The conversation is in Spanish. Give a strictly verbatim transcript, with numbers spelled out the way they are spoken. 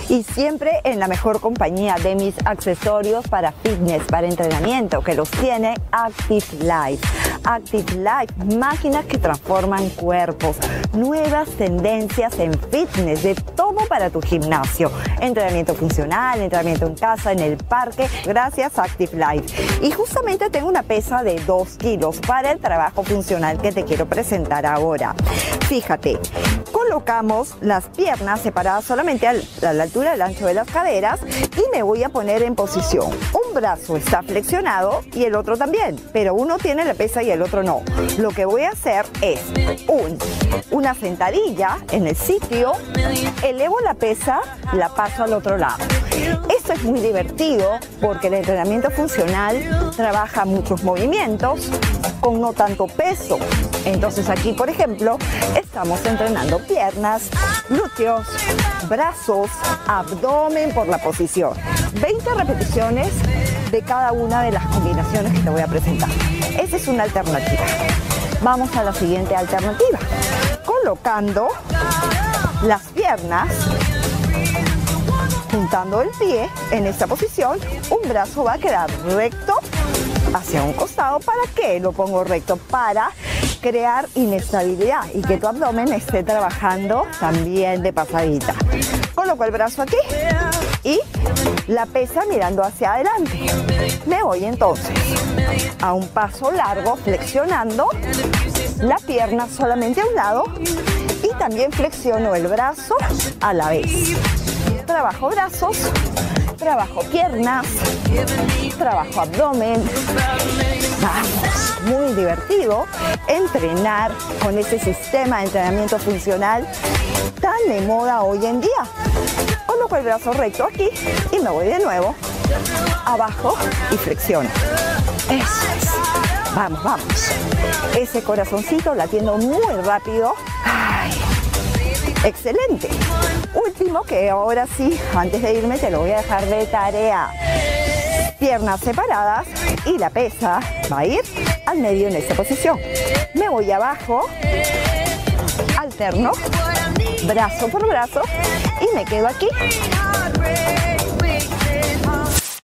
y siempre en la mejor compañía de mis accesorios para fitness, para entrenamiento, que los tiene Active Life. Active Life, máquinas que transforman cuerpos, nuevas tendencias en fitness, de todo para tu gimnasio, entrenamiento funcional, entrenamiento en casa, en el parque, gracias a Active Life. Y justamente tengo una pesa de dos kilos para el trabajo funcional que te quiero presentar ahora. Fíjate, colocamos las piernas separadas solamente a la altura del ancho de las caderas y me voy a poner en posición. Un brazo está flexionado y el otro también, pero uno tiene la pesa y el otro no. Lo que voy a hacer es un, una sentadilla en el sitio, elevo la pesa, la paso al otro lado. Esto es muy divertido porque el entrenamiento funcional trabaja muchos movimientos con no tanto peso. Entonces aquí, por ejemplo, estamos entrenando piernas, glúteos, brazos, abdomen por la posición. veinte repeticiones de cada una de las combinaciones que te voy a presentar. Esa es una alternativa. Vamos a la siguiente alternativa. Colocando las piernas, juntando el pie en esta posición, un brazo va a quedar recto hacia un costado. ¿Para qué lo pongo recto? Para crear inestabilidad y que tu abdomen esté trabajando también de pasadita. Coloco el brazo aquí y la pesa mirando hacia adelante. Me voy entonces a un paso largo, flexionando la pierna solamente a un lado y también flexiono el brazo a la vez. Trabajo brazos, trabajo piernas, trabajo abdomen. Vamos, muy divertido entrenar con ese sistema de entrenamiento funcional tan de moda hoy en día. Coloco el brazo recto aquí y me voy de nuevo abajo y flexiono. Eso es. Vamos, vamos. Ese corazoncito latiendo muy rápido. Ay, excelente. Último, que ahora sí, antes de irme te lo voy a dejar de tarea. Piernas separadas y la pesa va a ir al medio en esta posición. Me voy abajo, alterno, brazo por brazo y me quedo aquí.